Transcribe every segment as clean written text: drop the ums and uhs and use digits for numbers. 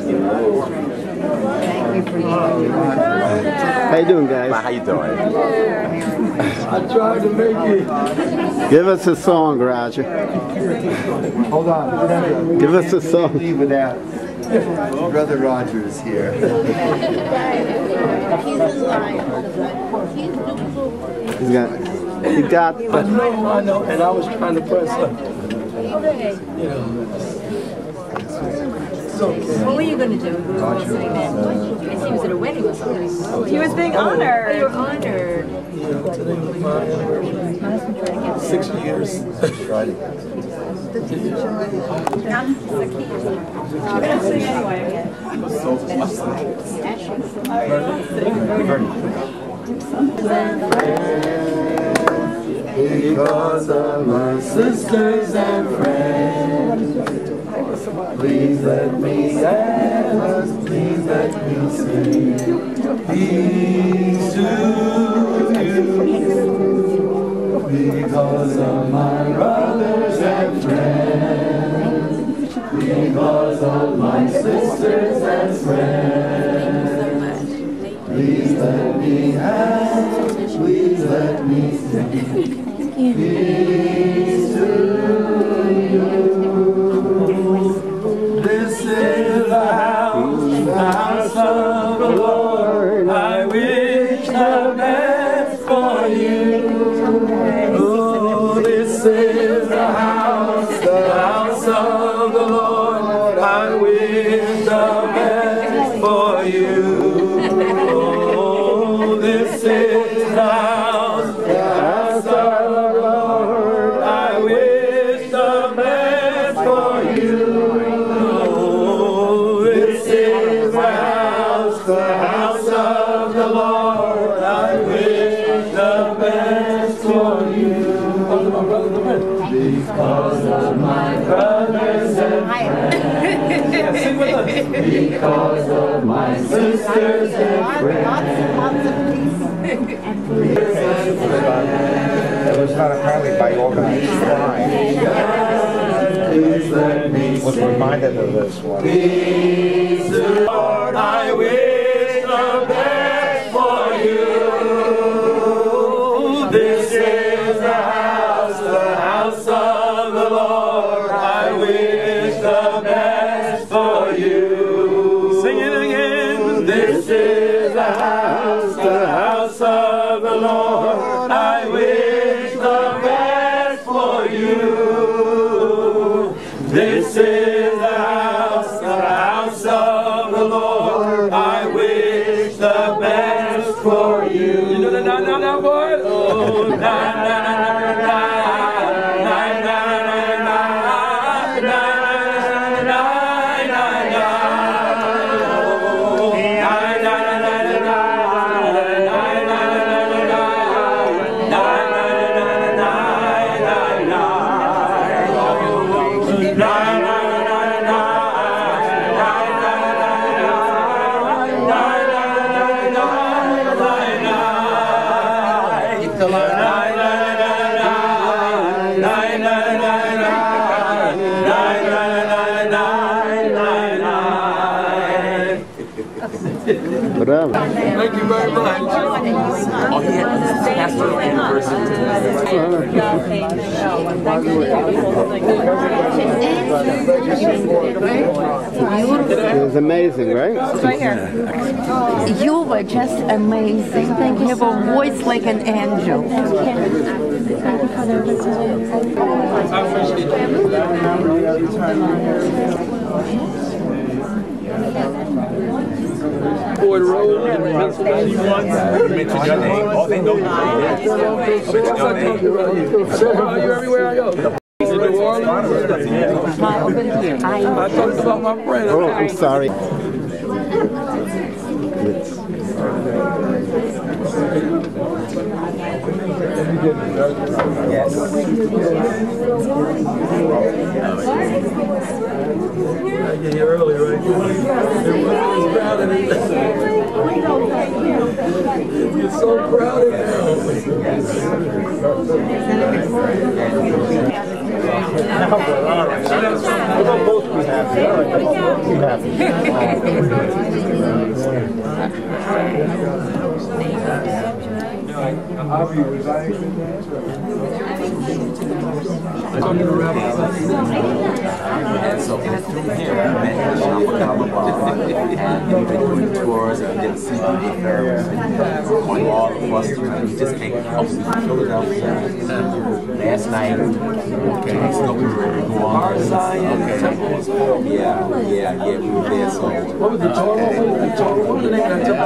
How you doing, guys? How you doing? I tried to make it. Give us a song, Roger. Hold on. Give us a song. Leave without Brother Roger is here. He got. I know, and I was trying to press up. What were you going to do? He was at a wedding or something. He was being honored. Oh, you were honored. Today was my anniversary. 6 years. You're going to sing anyway. Because of my sisters and friends, please let me ask, please let me sing peace to you. Because of my brothers and friends, because of my sisters and friends, please let me ask, please let me sing peace to you. This is the house of the Lord. I wish the best for you. Oh, this is the house of the Lord. I wish the best for you. Oh, this is the house of the Lord. I wish the best for you. Oh, this is the house of the Lord. I wish the best for you. Because of my brothers and friends, because of my sisters and friends, It was not apparently by organized crime. Was reminded of this one. Peace, Lord, I wish the best for you. This is the house of the Lord. I wish the best for you. Sing it again. This is the house of the Lord. I wish the best for you. This is the house of the Lord. I wish the best for you. You know the na boy? Oh, na. Whatever. Thank you very much. Oh, he had this pastoral university. It was amazing, right? It's right here. You were just amazing. You have a voice like an angel. Ford Road in Pennsylvania. You mentioned your name. Oh, they know you. Are you everywhere I go? New Orleans. I talked about my friend. Oh, I'm sorry. Yes. I get here early, right? It's crowded. It's so crowded now. We'll both be happy. All right, we'll both be happy. And so from here, we met in the shop of Alabama, and we've been doing tours and did see people there on all the bus tours. We just came up from Philadelphia last night. Okay, so we were ready to go on. Yeah, we were there. So what was the tour? What was the name of that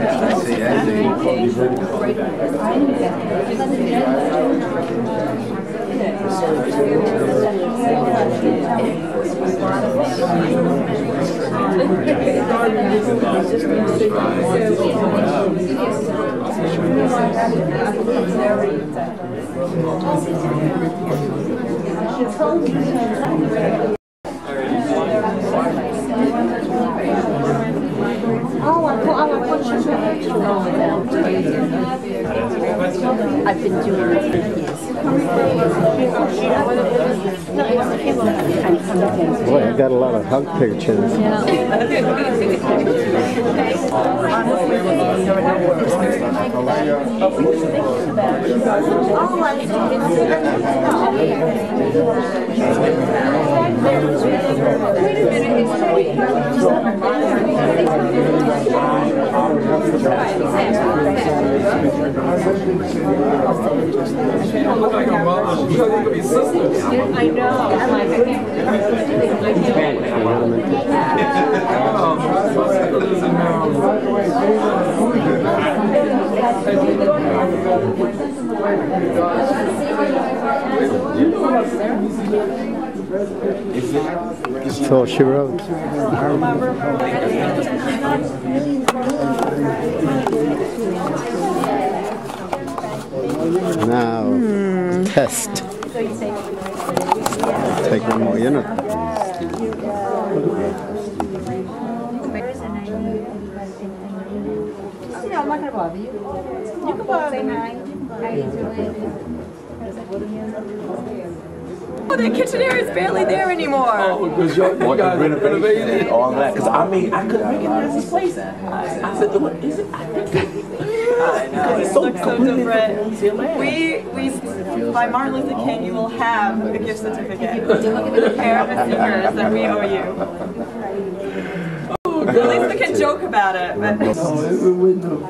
I've been doing it for years. Boy, I got a lot of hug pictures. I know. That's all she wrote. Now, test. Take one more unit. I'm not going to bother you. You can bother me. How you doing? Oh, the kitchen area is barely there anymore. Oh, because you guys renovated all that. Because I couldn't recognize this place. I said, what is it? It looks so different. We, by Martin Luther King, you will have a gift certificate. A pair of sneakers that we owe you. At least we can joke about it. But it wouldn't have.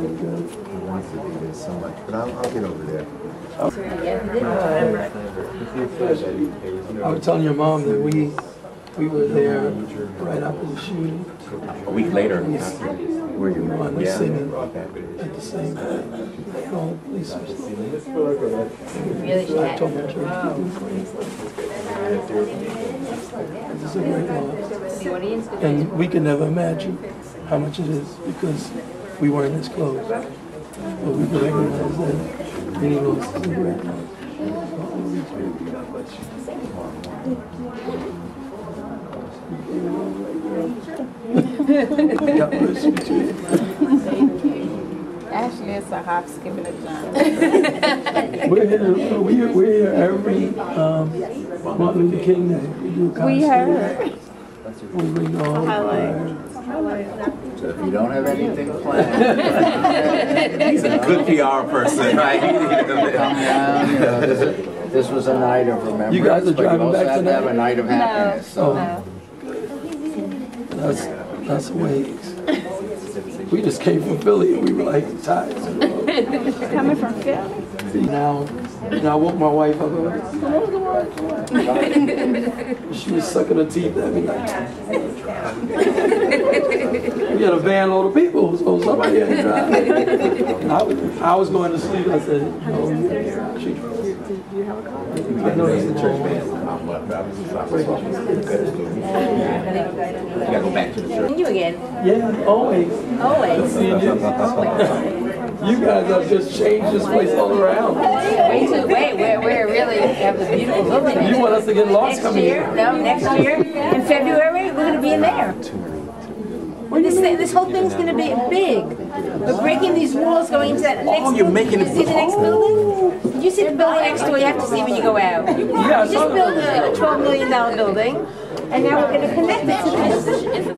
So much, but I'll get over there. I was telling your mom that we were there right after the shooting. A week later. Where you were singing at the same time. All the police officers. So I told my church to do praise. It's a great loss. And we can never imagine how much it is because we weren't as close. But we can recognize that any loss is a great loss. Ashley is a hop, skipping a jump. We're here every Martin Luther King Day. We do a concert. We heard. We bring all So if you don't have anything planned, He's a good PR person, right? come down. You know, this was a night of remembrance. You guys are but driving you also back have to have tonight? a night of happiness. So That's the way it is. We just came from Philly and we were like tired. coming from Philly. Now I woke my wife up. She was sucking her teeth at me like. We had a van load of people, so somebody had to drive. And I was going to sleep. I said, "Oh, I know he's the church man." You gotta go back to the church. You again? Yeah, always. Always. Seeing you. You guys have just changed this place all around. We're really have a beautiful building. You want us to get lost Next coming year? here? No, next year in February we're going to be in there. This whole thing's going to be big. We're breaking these walls going into that next building. Did you see the next building? Did you see the building next door? You have to see when you go out. We just built a $12 million building, and now we're going to connect it to this.